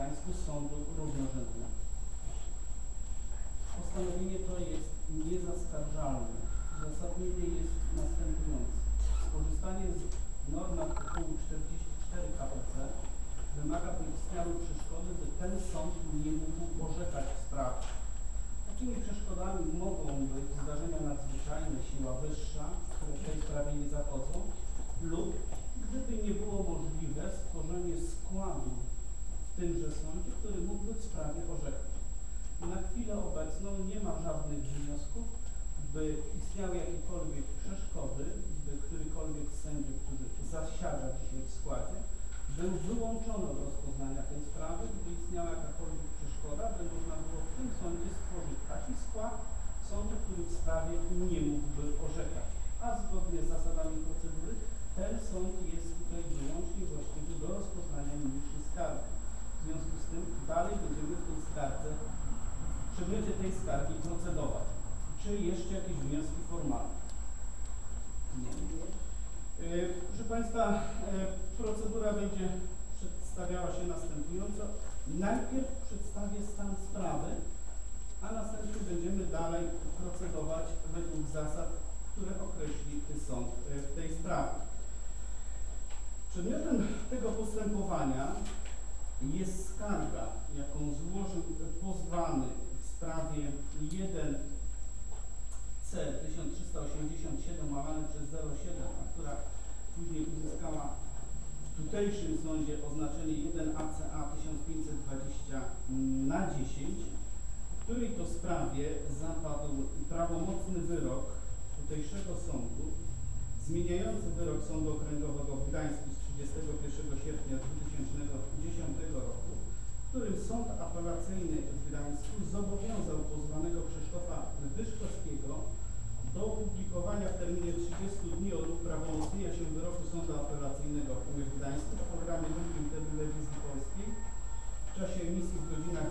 Gdańsku Sądu Równorzędnego. Postanowienie to jest niezaskarżalne. Uzasadnienie jest następujące. Skorzystanie z norm artykułu 44 k.p.c. wymaga, by istniały przeszkody, by ten sąd nie mógł orzekać spraw. Takimi przeszkodami mogą być zdarzenia nadzwyczajne, siła wyższa, które w tej sprawie nie zachodzą, lub gdyby nie było możliwe stworzenie składu w tymże sądzie, który mógłby w sprawie orzekać. Na chwilę obecną nie ma żadnych wniosków, by istniały jakiekolwiek przeszkody, by którykolwiek z sędziów, który zasiada dzisiaj w składzie, był wyłączony od rozpoznania tej sprawy, gdyby istniała jakakolwiek przeszkoda, by można było w tym sądzie stworzyć taki skład sądu, który w sprawie nie mógłby orzekać. A zgodnie z zasadami procedury ten sąd jest tutaj wyłącznie właściwy do rozpoznania niniejszej skargi. W związku z tym dalej będziemy w tej skardze, w przedmiocie tej skargi procedować. Czy jeszcze jakieś wnioski formalne? Nie. Proszę Państwa, procedura będzie przedstawiała się następująco. Najpierw przedstawię stan sprawy, a następnie będziemy dalej procedować według zasad, które określi sąd w tej sprawie. Przedmiotem tego postępowania jest skarga, jaką złożył pozwany w sprawie 1C-1387/07, a która później uzyskała w tutejszym sądzie oznaczenie 1ACA 1520/10, w której to sprawie zapadł prawomocny wyrok tutejszego sądu zmieniający wyrok Sądu Okręgowego w Gdańsku z 31 sierpnia 2010 roku, w którym Sąd Apelacyjny w Gdańsku zobowiązał pozwanego Krzysztofa Wyszkowskiego do opublikowania w terminie 30 dni od uprawomocnienia się wyroku Sądu Apelacyjnego w Gdańsku w programie drugim Telewizji Polskiej w czasie emisji w godzinach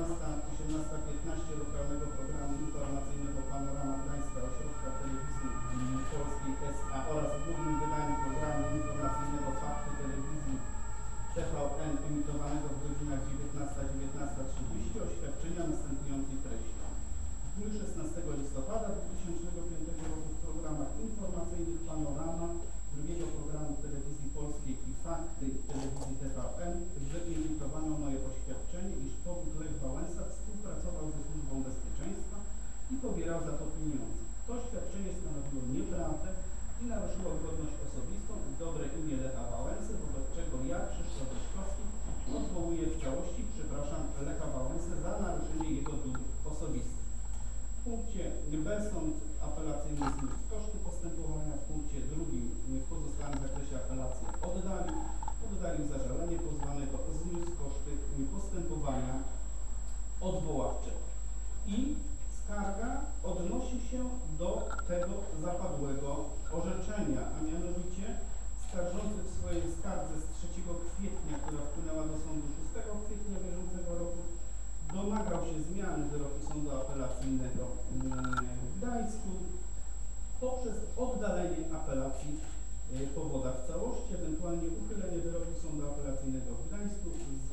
18-18:15 lokalnego programu informacyjnego Panorama Gdańska Ośrodka Telewizji Polskiej S.A. oraz w głównym wydaniu programu informacyjnego Fakty Telewizji TVN emitowanego w godzinach 19-19:30 oświadczenia następującej treści. W dniu 16 listopada 2005 roku w programach informacyjnych Panorama, drugiego programu Telewizji Polskiej i Fakty Telewizji TVN wyemitowano moje oświadczenie, iż powód Lech Wałęsa współpracował ze Służbą Bezpieczeństwa i pobierał za to pieniądze. To oświadczenie stanowiło nieprawdę i naruszyło godność osobistą i dobre imię Lecha Wałęsy, wobec czego ja, Krzysztof Wyszkowski, odwołuję w całości, przepraszam Lecha Wałęsę za naruszenie jego dóbr osobistych. W punkcie B sąd apelacyjny zniósł koszty postępowania, w punkcie drugim w pozostałym zakresie apelacji oddalił zażalenie pozwanego, zniósł koszty postępowania odwoławczego. I skarga odnosi się do tego zapadłego orzeczenia, a mianowicie skarżący w swojej skardze z 3 kwietnia, która wpłynęła do sądu 6 kwietnia bieżącego roku, domagał się zmiany wyroku Sądu Apelacyjnego w Gdańsku poprzez oddalenie apelacji powoda w całości, ewentualnie uchylenie wyroku Sądu Apelacyjnego w Gdańsku z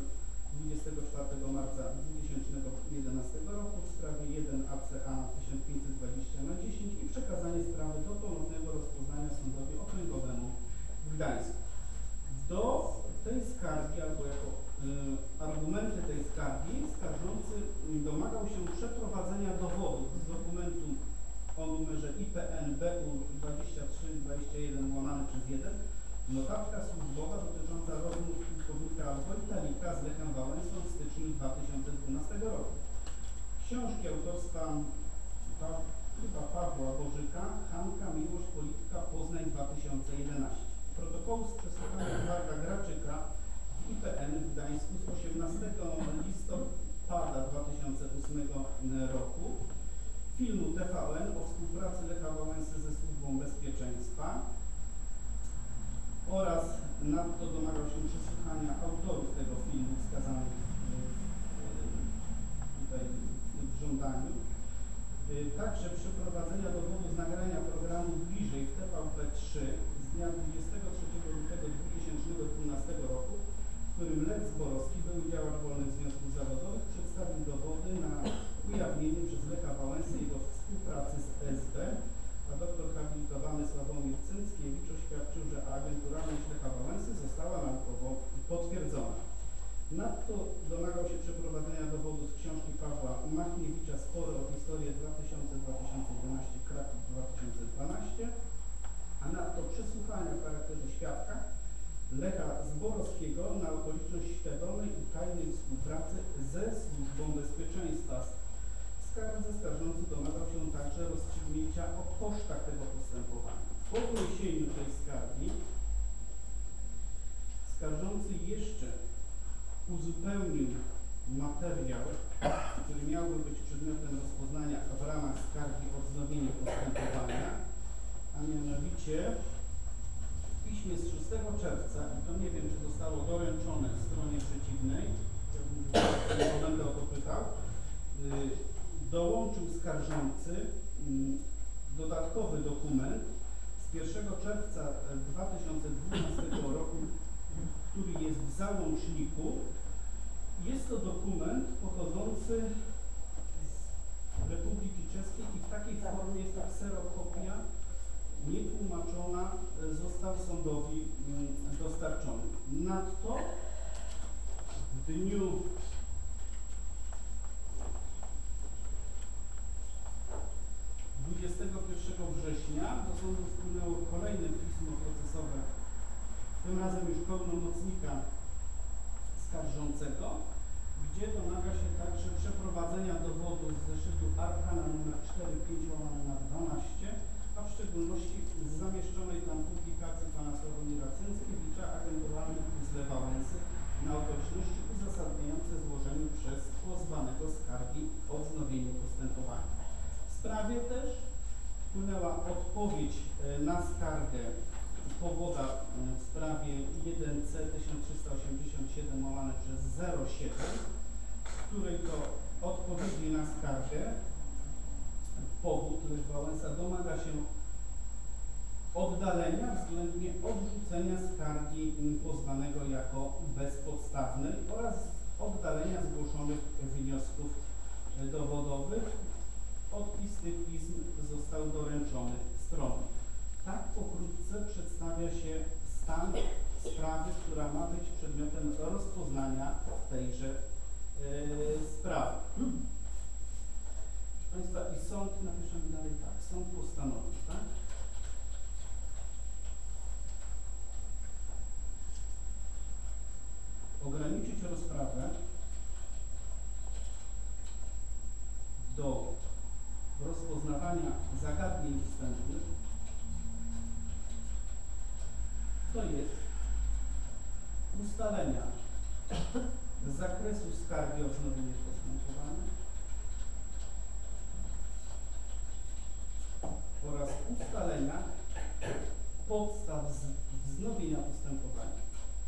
24 marca 2011 roku w sprawie 1ACA 1520/10 i przekazanie sprawy do ponownego rozpoznania Sądowi Okręgowemu w Gdańsku. Do tej skargi, albo jako argumenty tej skargi, skarżący domagał się przeprowadzenia dowodów z dokumentu o numerze IPN BU 2321/1, notatka służbowa dotycząca rozmów pułkownika Wojtalika z Lechem Wałęsą w styczniu 2012 roku. Książki autorstwa chyba Pawła Bożyka, Hanka, Miłość, Polityka, Poznań 2011. Protokołu z przesłuchania Edwarda Graczyka w IPN w Gdańsku z 18 listopada 2008 roku. Filmu TVN o współpracy Lecha Wałęsy ze Służbą Bezpieczeństwa oraz nadto domagał się przesłuchania autorów tego filmu wskazanych tutaj w żądaniu. Także przeprowadzenia dowodu z nagrania programu Bliżej w TVP3 z dnia 23 lutego 2012 roku, w którym Lech Zborowski, były działacz wolnych Lecha Zborowskiego na okoliczność świadomej i tajnej współpracy ze Służbą Bezpieczeństwa. W skardze skarżący domagał się także rozstrzygnięcia o kosztach tego postępowania. Po wniesieniu tej skargi skarżący jeszcze uzupełnił materiał, który miałby być przedmiotem rozpoznania w ramach skargi o wznowienie postępowania, a mianowicie w piśmie z 6 czerwca, i to nie wiem, czy zostało doręczone stronie przeciwnej, ja będę o to pytał, dołączył skarżący dodatkowy dokument z 1 czerwca 2012 roku, który jest w załączniku. Jest to dokument pochodzący z Republiki Czeskiej i w takiej formie jest to kserokopia nietłumaczona, został sądowi dostarczony. Nadto w dniu 21 września do sądu wpłynęło kolejne pismo procesowe, tym razem już pełnomocnika skarżącego, gdzie domaga się także przeprowadzenia dowodu z zeszytu Arkana nr 45/12, a w szczególności z zamieszczonej tam publikacji pana Sławomira Cęckiewicza, agenturalnych Puzzle Wałęsy na okoliczności uzasadniające złożeniu przez pozwanego skargi o wznowienie postępowania. W sprawie też wpłynęła odpowiedź na skargę powoda w sprawie 1C 1387/07, w której to odpowiedzi na skargę powód Lech Wałęsa domaga się oddalenia względnie odrzucenia skargi pozwanego jako bezpodstawnej oraz oddalenia zgłoszonych wniosków dowodowych. Podpis tych pism został doręczony stronie. Tak pokrótce przedstawia się stan sprawy, która ma być przedmiotem rozpoznania w tejże sprawie. Proszę Państwa, i sąd, napiszemy dalej tak, sąd postanowił, tak? Ograniczyć rozprawę do rozpoznawania zagadnień wstępnych, to jest ustalenia zakresu skargi o wznowienie postępowania oraz ustalenia podstaw wznowienia postępowania.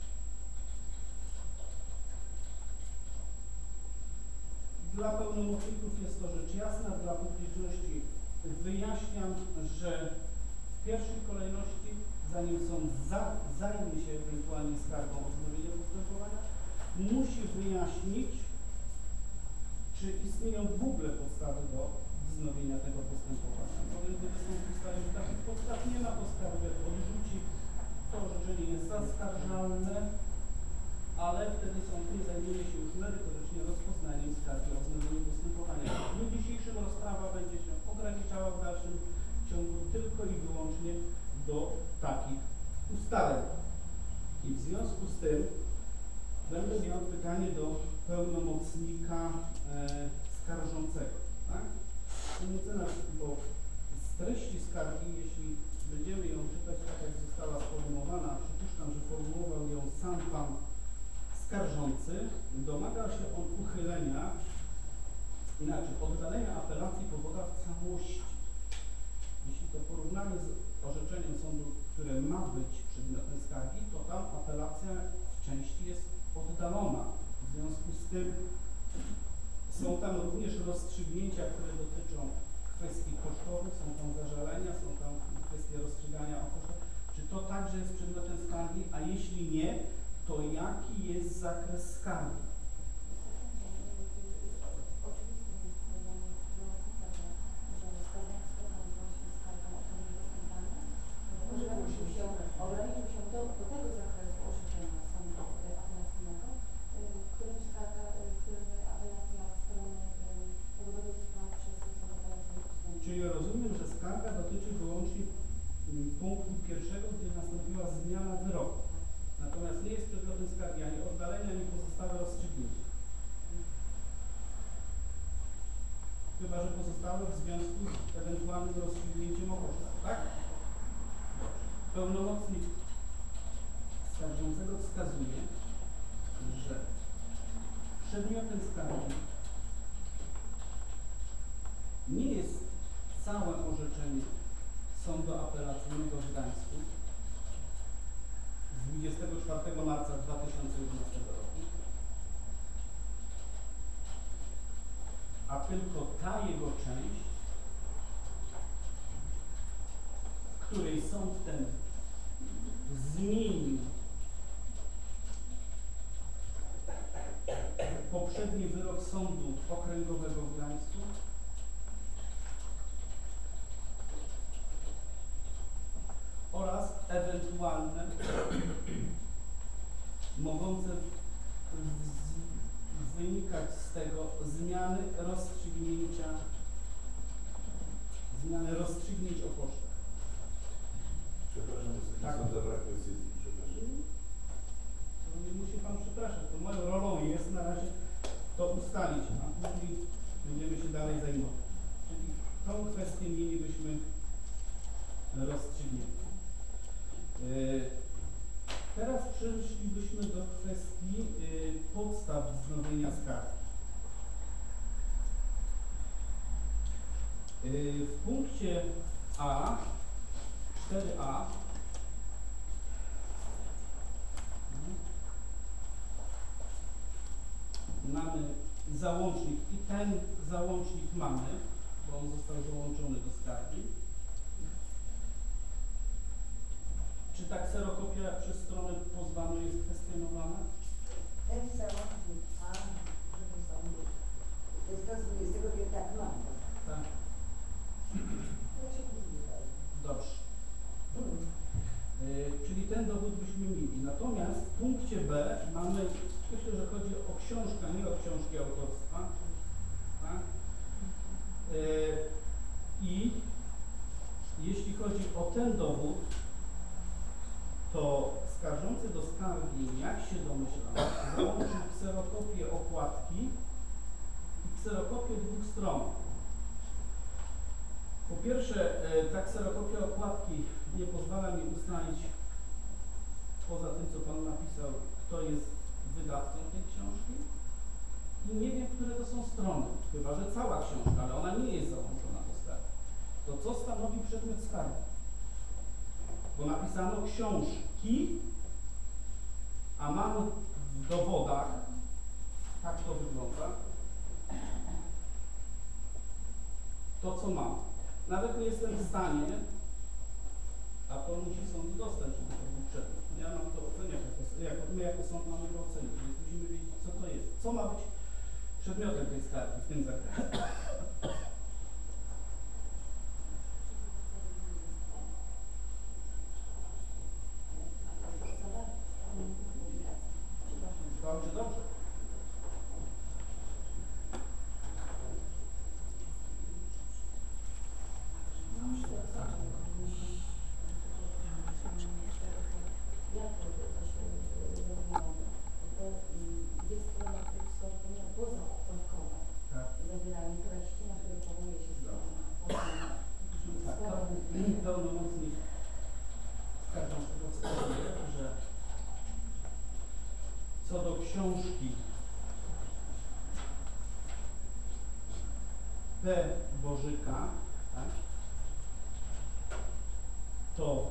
Dla pełnomocników jest to rzecz jasna, dla publiczności wyjaśniam, że w pierwszej kolejności, zanim sąd zajmie się ewentualnie skargą o wznowienie postępowania, musi wyjaśnić, czy istnieją w ogóle podstawy do wznowienia tego postępowania. Bowiem gdyby sąd ustalił, że takich podstaw nie ma, to skargę odrzuci, to orzeczenie jest zaskarżalne, ale wtedy sąd nie zajmuje się już merytorycznie rozpoznaniem skargi o wznowienie postępowania. W dniu dzisiejszym rozprawa będzie się ograniczała w dalszym ciągu tylko i wyłącznie do takich ustaleń. I w związku z tym będę miał pytanie do pełnomocnika skarżącego. Tak? Bo z treści skargi, jeśli będziemy ją czytać tak, jak została sformułowana, przypuszczam, że formułował ją sam pan skarżący, domaga się on uchylenia, inaczej oddalenia apelacji powoda w całości. Jeśli to porównamy z orzeczeniem sądu, które ma być przedmiotem skargi, to tam apelacja w części jest oddalona. W związku z tym są tam również rozstrzygnięcia, które dotyczą kwestii kosztowych, są tam zażalenia, są tam kwestie rozstrzygania o kosztach. Czy to także jest przedmiotem skargi, a jeśli nie, to jaki jest zakres skargi? Ograniczył się do tego zakresu orzeczenia sądu apelacyjnego, którym apelacja strony powodowej spraw przez sąd apelacyjny. Czyli rozumiem, że skarga dotyczy wyłącznie punktu pierwszego, gdzie nastąpiła zmiana wyroku. Natomiast kwestionowanym rozstrzygnięciem o kosztach, tak? Pełnomocnik skarżącego wskazuje, że przedmiotem skargi nie jest całe orzeczenie Sądu Apelacyjnego w Gdańsku z 24 marca 2011 roku, a tylko ta jego część, w której sąd ten zmienił poprzedni wyrok Sądu Okręgowego w Gdańsku oraz ewentualne mogące wynikać z tego zmiany rozstrzygnięć o kosztach. Przepraszam, Wysoki Tak. Sąd, za brak precyzji. Przepraszam. Nie musi Pan przepraszać, to moją rolą jest na razie to ustalić, a później będziemy się dalej zajmować. Czyli tą kwestię mielibyśmy rozstrzygniętą. Teraz przeszlibyśmy do kwestii podstaw wznowienia skargi. W punkcie A, 4a, mamy załącznik i ten załącznik mamy, bo on został załączony do skargi. Czy ta kserokopia przez stronę pozwaną jest kwestionowana? Ten załącznik A, żeby sądu, to jest to z 25 marca. Tak. To się nie Dobrze. Czyli ten dowód byśmy mieli. Natomiast w punkcie B mamy, myślę, że chodzi o książkę, nie o książki autorstwa. Tak? I jeśli chodzi o ten dowód, to skarżący do skargi, jak się domyślam, załączył kserokopię okładki i kserokopię dwóch stron. Po pierwsze, ta kserokopia okładki nie pozwala mi ustalić, poza tym, co Pan napisał, kto jest wydawcą tej książki i nie wiem, które to są strony, chyba że cała książka, ale ona nie jest załączona do skargi. To co stanowi przedmiot skargi? Bo napisano książki, a mamy w dowodach, tak to wygląda, to co mam. Nawet nie jestem w stanie, a to musi sąd dostać, żeby to był przedmiot. Ja mam to oceniać, my jako sąd mamy to ocenić, więc musimy wiedzieć, co to jest. Co ma być przedmiotem tej skargi w tym zakresie. Dobrze, dobrze. Jak to się rozwijało? To jest strona, w których są wspomnienia pozaokładkowe. Tak. Zawierają treści, na które powołuje się strona. Tak, pełnomocnik skarżącego wskazuje, że co do książki P. Bożyka, tak, to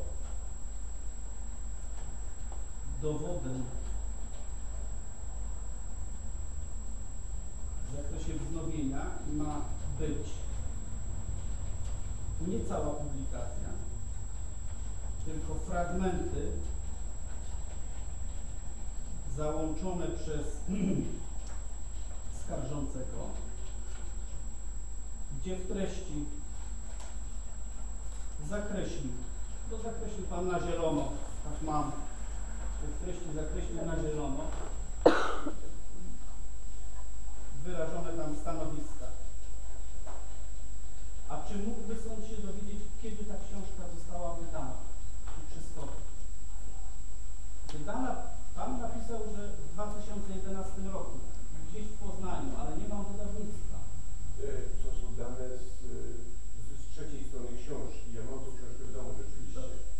dowodem w zakresie wznowienia ma być nie cała publikacja, tylko fragmenty załączone przez skarżącego, gdzie w treści zakreślił, to zakreślił Pan na zielono, tak mam, w treści zakreślił na zielono wyrażone tam stanowiska. A czy mógłby sąd się dowiedzieć, kiedy ta książka została wydana i przez kogo? Wydana, Pan napisał, że w 2011 roku, gdzieś w Poznaniu, ale nie mam wydawnictwa. To są dane z trzeciej strony książki. Ja mam tą książkę w domu rzeczywiście.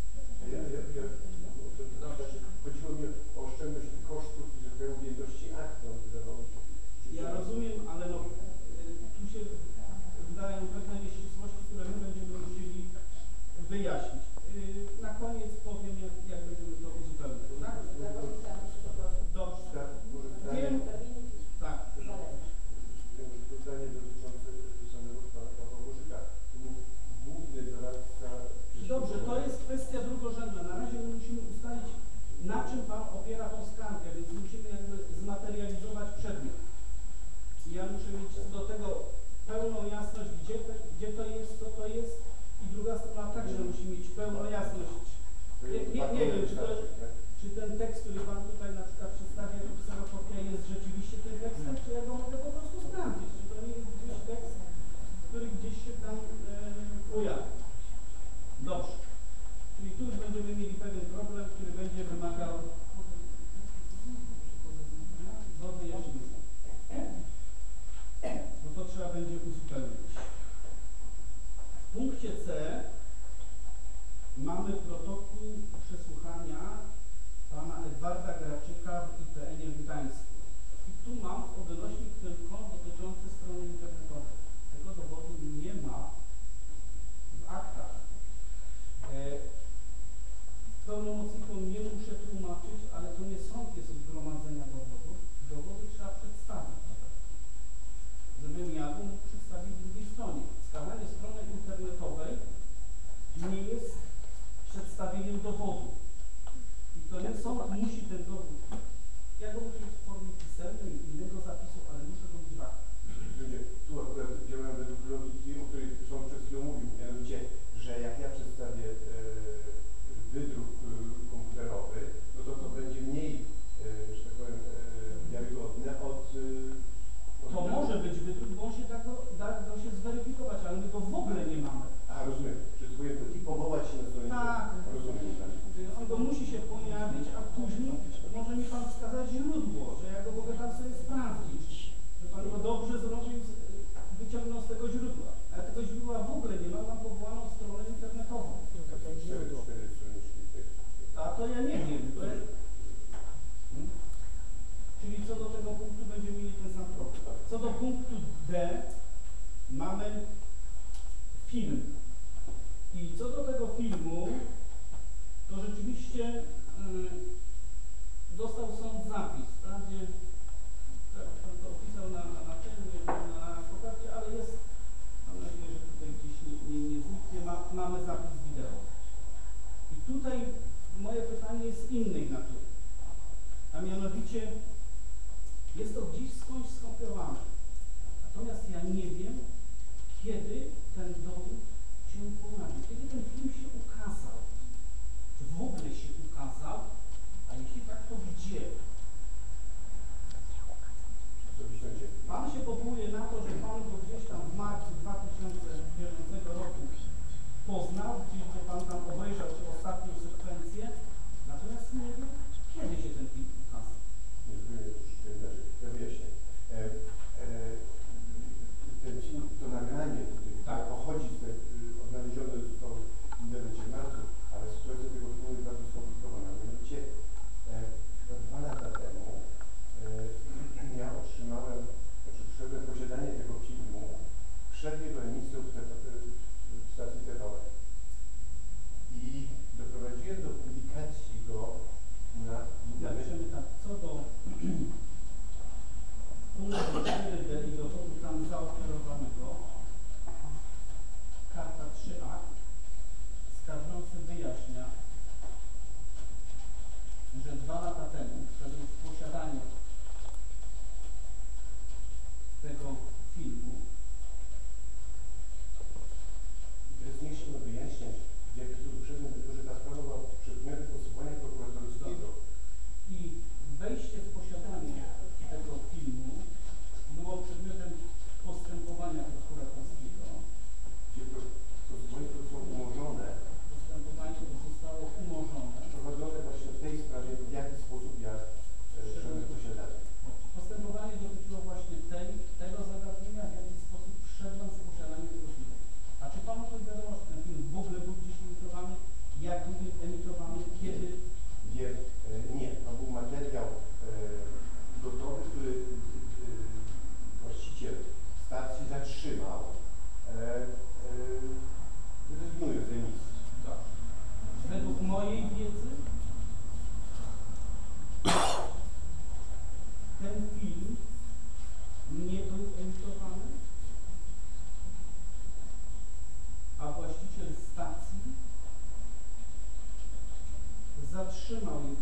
Chodziło mi o oszczędność tych kosztów i że objętości akt. No, wydawało mi się, Ja rozumiem, ale no, tu się wydają pewne nieścisłości, które my będziemy musieli wyjaśnić. Na koniec powiem, jak będziemy to uzupełniać, tak? Dobrze. Tak, może Wiem, tak. pytanie dotyczące samego Pawła Bożyka. To był główny doradca. Dobrze, to jest kwestia drugorzędna. Na razie my musimy ustalić, na czym Pan opiera tą skargę, więc musimy jakby zmaterializować przedmiot. I ja muszę mieć do tego pełną jasność, gdzie to jest, co to jest, i druga strona także musi mieć pełną jasność. Nie wiem, czy ten tekst, który Pan tutaj na przykład przedstawia jako kserokopia, jest rzeczywiście tym tekstem, czy ja go mogę po prostu sprawdzić, czy to nie jest gdzieś tekst, który gdzieś się tam ujawnia. Dobrze. Czyli tu już będziemy mieli pewien problem, który będzie wymagał do wyjaśnienia. Bo to trzeba będzie uzupełnić. W punkcie C mamy protokół przesłuchania pana Edwarda Graczyka w IPN-ie w Gdańsku. I tu mam odnośnik tylko dotyczący strony internetowej. Tego dowodu nie ma w aktach. Pełnomocnikom nie muszę tłumaczyć, ale to nie sąd jest od gromadzenia dowodów. Dowody trzeba przedstawić. Żebym ja go mógł przedstawić drugiej stronie. Wskazanie strony internetowej nie jest przedstawieniem dowodu. I to nie sąd musi ten dowód. Ja go muszę mieć w formie pisemnej, innego zapisu, ale muszę go mieć w aktach. Tu akurat działałem według logiki, o której sąd przed chwilą mówił. Mianowicie, że jak ja przedstawię wydruk komputerowy, no to będzie mniej, że tak powiem, wiarygodne od... To może być wydruk, bo on się da się zweryfikować, ale my go w ogóle nie mamy. A, rozumiem, że powiem i powołać się na stronę. Tak. Rozumiem. On go musi się pojawić, a później może mi Pan wskazać źródło, że ja go mogę tam sobie sprawdzić, że Pan go dobrze zrobił, wyciągnął z tego źródła. Ale tego źródła w ogóle nie ma, mam powołaną stronę internetową. A to ja nie wiem. Czyli co do tego punktu będziemy mieli ten sam problem. Co do punktu D mamy film. I co do tego filmu, to rzeczywiście dostał sąd zapis. Wprawdzie Pan to opisał na kopercie, ale jest, mam nadzieję, że tutaj gdzieś nie zniknie, mamy zapis wideo. I tutaj moje pytanie jest innej natury. A mianowicie jest to gdzieś skądś skopiowane. Natomiast ja nie wiem, kiedy ten dowód się pojawił, kiedy ten film się ukazał, czy w ogóle się ukazał, a jeśli tak, to gdzie? Pan się powołuje na to, że Pan go gdzieś tam w marcu 2009 roku poznał, gdzieś go Pan tam obejrzał tę ostatnią sekwencję, natomiast nie wiem, kiedy się ten film ukazał. Ja wyjaśnię. Ten film, to nagranie, które pochodzi z odnalezione zostało w internecie marcu, ale sytuacja tego filmu jest bardzo skomplikowana. Mianowicie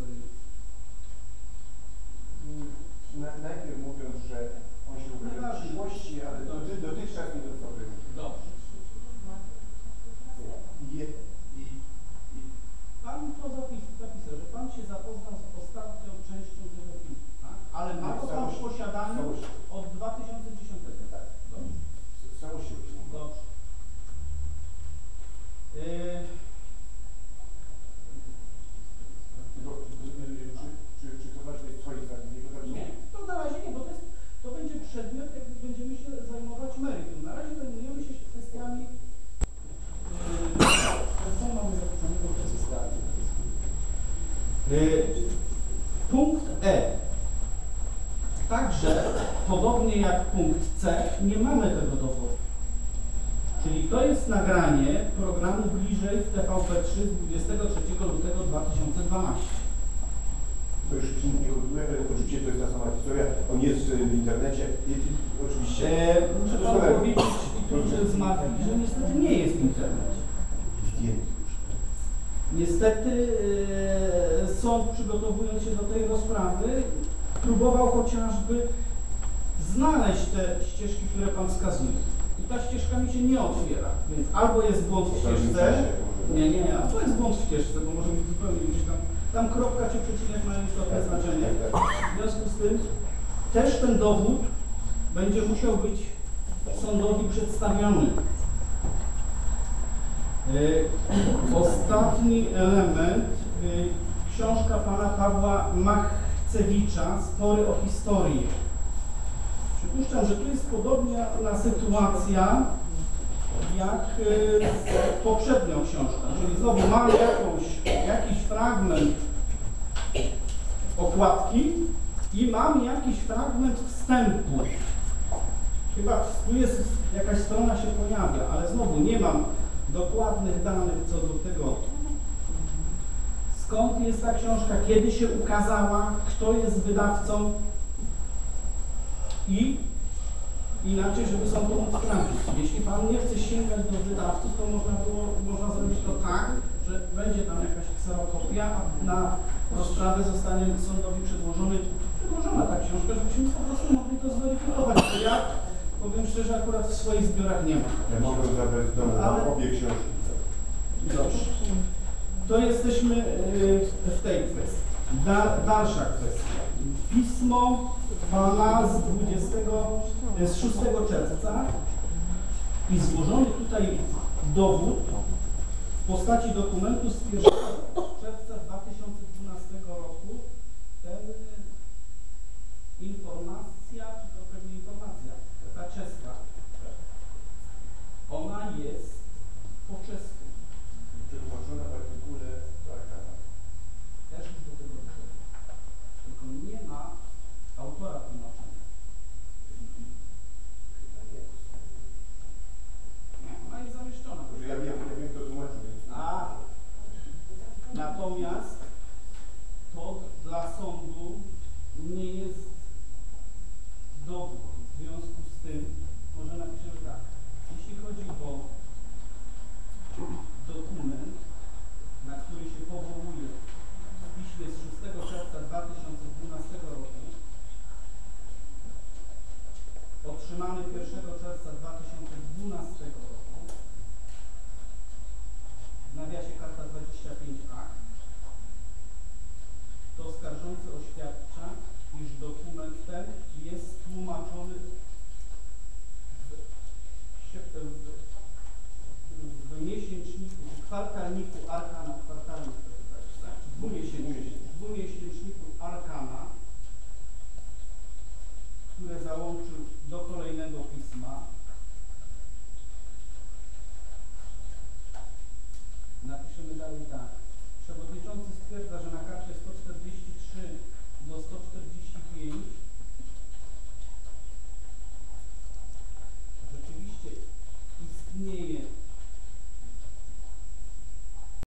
Najpierw mówiąc, że on się ukaże w przyszłości, ale dotychczas nie dostał wyroku. Dobrze. Pan to zapisał, że Pan się zapoznał z ostatnią częścią tego filmu, tak? Ale ma to Pan w posiadaniu od 2010. Tak. Dobrze. Z całością. Dobrze. Czy to ważne jest Twoje zdanie? Nie, to na razie nie, bo to będzie przedmiot, jak będziemy się zajmować meritum. Na razie zajmujemy się kwestiami co mamy zapisanego w przeczytaniu. Punkt E. Także, podobnie jak punkt C, nie mamy tego dowodu. Czyli to jest nagranie programu Bliżej w TVP3 z 23 lutego 2012. To już nikt nie koduje, oczywiście to jest ta sama historia, on jest w internecie, oczywiście. Muszę Panu powiedzieć, i tu zmarł, że niestety nie jest w internecie. Zdjęty już. Niestety sąd, przygotowując się do tej rozprawy, próbował chociażby znaleźć te ścieżki, które Pan wskazuje. I ta ścieżka mi się nie otwiera, więc albo jest błąd w ścieżce, nie, a to jest błąd w ścieżce, bo może być zupełnie gdzieś tam kropka czy przecinek mają istotne znaczenie. W związku z tym też ten dowód będzie musiał być sądowi przedstawiony. Ostatni element, książka pana Pawła Machcewicza, Spory o historię. Przypuszczam, że tu jest podobna sytuacja jak z poprzednią książką, czyli znowu mam jakiś fragment okładki i mam jakiś fragment wstępu. Chyba tu jest jakaś strona się pojawia, ale znowu nie mam dokładnych danych co do tego, skąd jest ta książka, kiedy się ukazała, kto jest wydawcą i inaczej, żeby sąd to mógł sprawdzić. Jeśli Pan nie chce sięgać do wydawców, to można zrobić to tak, że będzie tam jakaś kserokopia, a na rozprawę zostanie sądowi przedłożona ta książka, żebyśmy po prostu mogli to zweryfikować. Bo ja powiem szczerze, akurat w swoich zbiorach nie ma. Ja mogę zabrać z domu obie książki. Dobrze. To jesteśmy w tej kwestii. Dalsza kwestia. Pismo pana z 6 czerwca i złożony tutaj dowód w postaci dokumentu z 1 czerwca 2012 roku. Ten informacja, czy to pewnie informacja, ta czeska, ona jest po czesku. Przetłumaczona w artykule Arkana. Też już do tego doszedłem. Tylko nie ma autora tłumaczenia. Nie, ona jest zamieszczona. Może ja wiem, kto tłumaczył. Natomiast to dla sądu nie jest dowód. W związku z tym może napiszemy tak. Jeśli chodzi o dokument, na który się powołuje w piśmie z 6 czerwca 2012 roku, otrzymany 1 czerwca 2012